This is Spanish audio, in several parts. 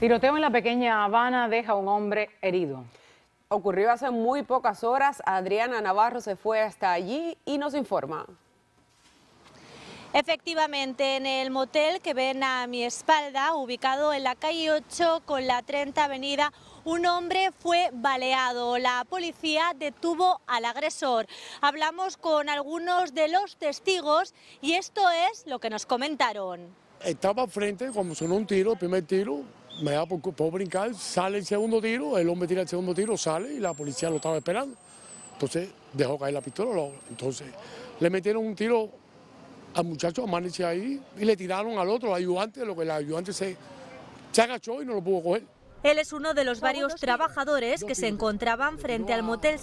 Tiroteo en la pequeña Habana deja a un hombre herido. Ocurrió hace muy pocas horas. Adriana Navarro se fue hasta allí y nos informa. Efectivamente, en el motel que ven a mi espalda, ubicado en la calle 8 con la 30 avenida, un hombre fue baleado. La policía detuvo al agresor. Hablamos con algunos de los testigos y esto es lo que nos comentaron. Estaba al frente, cuando sonó un tiro, el primer tiro, me da por brincar, sale el segundo tiro, el hombre tira el segundo tiro, sale y la policía lo estaba esperando. Entonces dejó caer la pistola, entonces le metieron un tiro al muchacho, amaneció ahí, y le tiraron al otro, al ayudante, lo que el ayudante se agachó y no lo pudo coger. Él es uno de los varios trabajadores que se encontraban frente al Motel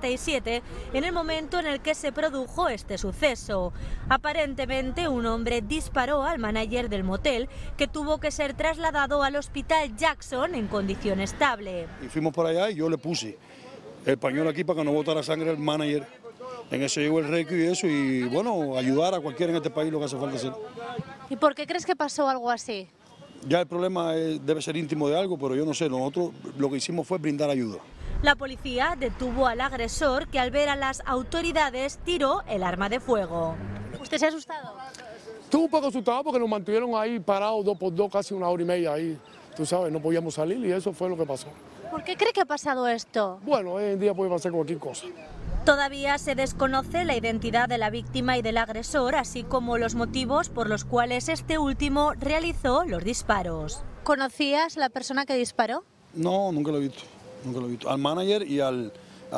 77 en el momento en el que se produjo este suceso. Aparentemente un hombre disparó al manager del motel, que tuvo que ser trasladado al hospital Jackson en condición estable. Y fuimos por allá y yo le puse el pañuelo aquí para que no botara sangre al manager. En eso llegó el récord y eso, y bueno, ayudar a cualquiera en este país lo que hace falta hacer. ¿Y por qué crees que pasó algo así? Ya el problema debe ser íntimo de algo, pero yo no sé, nosotros lo que hicimos fue brindar ayuda. La policía detuvo al agresor, que al ver a las autoridades tiró el arma de fuego. ¿Usted se ha asustado? Estuve un poco asustado porque nos mantuvieron ahí parados 2 por 2, casi 1 hora y media ahí. Tú sabes, no podíamos salir y eso fue lo que pasó. ¿Por qué cree que ha pasado esto? Bueno, hoy en día puede pasar cualquier cosa. Todavía se desconoce la identidad de la víctima y del agresor, así como los motivos por los cuales este último realizó los disparos. ¿Conocías la persona que disparó? No, nunca lo he visto, nunca lo he visto. Al manager y al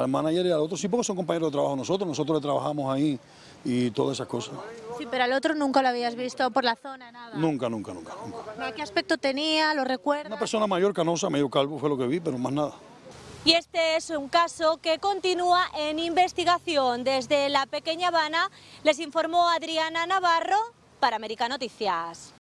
otro sí, porque son compañeros de trabajo nosotros le trabajamos ahí y todas esas cosas. Sí, pero al otro nunca lo habías visto por la zona, nada. Nunca. ¿Qué aspecto tenía? ¿Lo recuerdas? Una persona mayor, canosa, medio calvo, fue lo que vi, pero más nada. Y este es un caso que continúa en investigación. Desde la pequeña Habana les informó Adriana Navarro para América Noticias.